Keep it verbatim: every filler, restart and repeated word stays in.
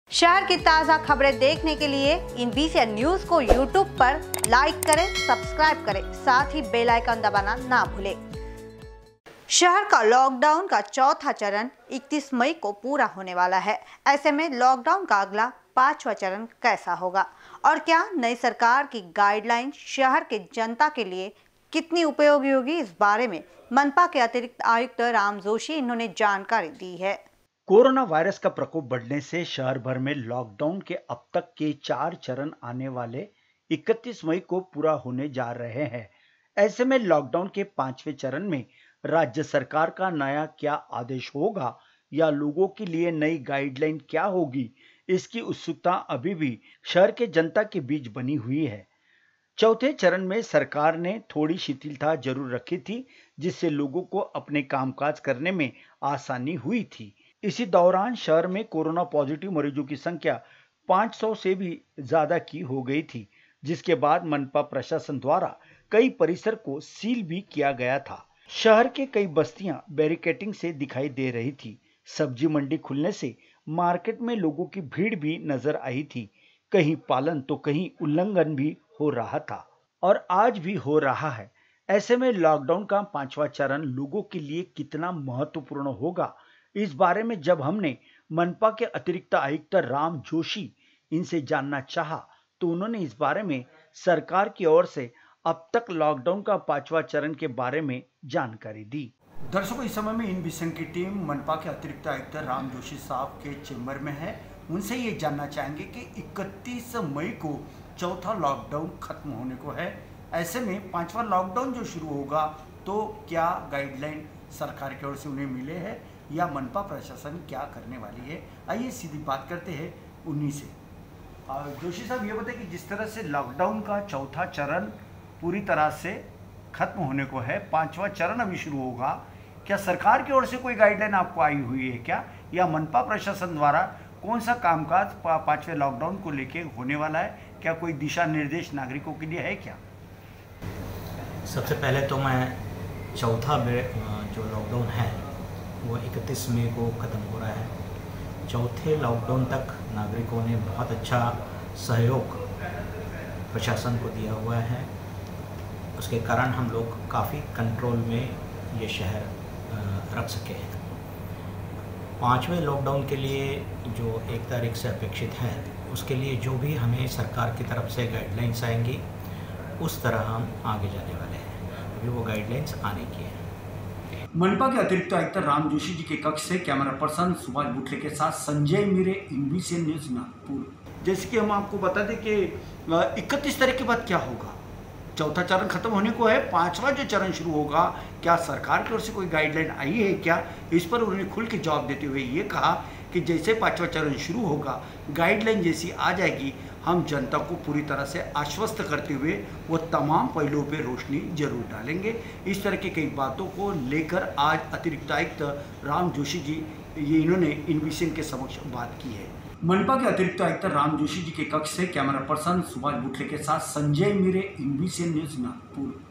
शहर की ताज़ा खबरें देखने के लिए इनबीसीएन न्यूज को यूट्यूब पर लाइक करें, सब्सक्राइब करें, साथ ही बेल आइकन दबाना ना भूलें। शहर का लॉकडाउन का चौथा चरण इकतीस मई को पूरा होने वाला है। ऐसे में लॉकडाउन का अगला पांचवा चरण कैसा होगा और क्या नई सरकार की गाइडलाइन शहर के जनता के लिए कितनी उपयोगी होगी, इस बारे में मनपा के अतिरिक्त आयुक्त राम जोशी इन्होंने जानकारी दी है। कोरोना वायरस का प्रकोप बढ़ने से शहर भर में लॉकडाउन के अब तक के चार चरण आने वाले इकतीस मई को पूरा होने जा रहे हैं। ऐसे में लॉकडाउन के पांचवें चरण में राज्य सरकार का नया क्या आदेश होगा या लोगों के लिए नई गाइडलाइन क्या होगी, इसकी उत्सुकता अभी भी शहर के जनता के बीच बनी हुई है। चौथे चरण में सरकार ने थोड़ी शिथिलता जरूर रखी थी, जिससे लोगों को अपने कामकाज करने में आसानी हुई थी। इसी दौरान शहर में कोरोना पॉजिटिव मरीजों की संख्या पाँच सौ से भी ज्यादा की हो गई थी, जिसके बाद मनपा प्रशासन द्वारा कई परिसर को सील भी किया गया था। शहर के कई बस्तियां बैरिकेडिंग से दिखाई दे रही थी। सब्जी मंडी खुलने से मार्केट में लोगों की भीड़ भी नजर आई थी। कहीं पालन तो कहीं उल्लंघन भी हो रहा था और आज भी हो रहा है। ऐसे में लॉकडाउन का पांचवा चरण लोगों के लिए कितना महत्वपूर्ण होगा, इस बारे में जब हमने मनपा के अतिरिक्त आयुक्त राम जोशी इनसे जानना चाहा, तो उन्होंने इस बारे में सरकार की ओर से अब तक लॉकडाउन का पांचवा चरण के बारे में जानकारी दी। दर्शकों, इस समय में इनबीसीएन की टीम मनपा के अतिरिक्त आयुक्त राम जोशी साहब के चेंबर में है। उनसे ये जानना चाहेंगे कि इकतीस मई को चौथा लॉकडाउन खत्म होने को है। ऐसे में पांचवा लॉकडाउन जो शुरू होगा, तो क्या गाइडलाइन सरकार की ओर से उन्हें मिले हैं या मनपा प्रशासन क्या करने वाली है। आइए सीधी बात करते हैं उन्हीं से। जोशी साहब, ये बताइए कि जिस तरह से लॉकडाउन का चौथा चरण पूरी तरह से खत्म होने को है, पांचवा चरण अभी शुरू होगा, क्या सरकार की ओर से कोई गाइडलाइन आपको आई हुई है क्या, या मनपा प्रशासन द्वारा कौन सा कामकाज पांचवें लॉकडाउन को लेके होने वाला है? क्या कोई दिशा निर्देश नागरिकों के लिए है क्या? सबसे पहले तो मैं चौथा जो लॉकडाउन है वो इकतीस मई को ख़त्म हो रहा है। चौथे लॉकडाउन तक नागरिकों ने बहुत अच्छा सहयोग प्रशासन को दिया हुआ है। उसके कारण हम लोग काफ़ी कंट्रोल में ये शहर रख सके हैं। पाँचवें लॉकडाउन के लिए जो एक तारीख से अपेक्षित है, उसके लिए जो भी हमें सरकार की तरफ से गाइडलाइंस आएंगी, उस तरह हम आगे जाने वाले हैं। अभी वो गाइडलाइंस आने की है। मनपा के अतिरिक्त आयुक्त राम जोशी जी के कक्ष से कैमरा पर्सन सुभाष बुटले के साथ संजय मीरे, इनबीसीएन न्यूज नागपुर। जैसे कि हम आपको बता दें कि इकतीस तारीख के बाद क्या होगा, चौथा चरण खत्म होने को है, पांचवा जो चरण शुरू होगा, क्या सरकार की ओर से कोई गाइडलाइन आई है क्या? इस पर उन्होंने खुल के जवाब देते हुए ये कहा कि जैसे पांचवा चरण शुरू होगा, गाइडलाइन जैसी आ जाएगी, हम जनता को पूरी तरह से आश्वस्त करते हुए वो तमाम पहलुओं पे रोशनी जरूर डालेंगे। इस तरह की कई बातों को लेकर आज अतिरिक्त आयुक्त राम जोशी जी ये इन्होंने इनबीसीएन के समक्ष बात की है। मनपा के अतिरिक्त आयुक्त राम जोशी जी के कक्ष से कैमरा पर्सन सुभाष बुटले के साथ संजय मीरे, इनबीसीएन न्यूज नागपुर।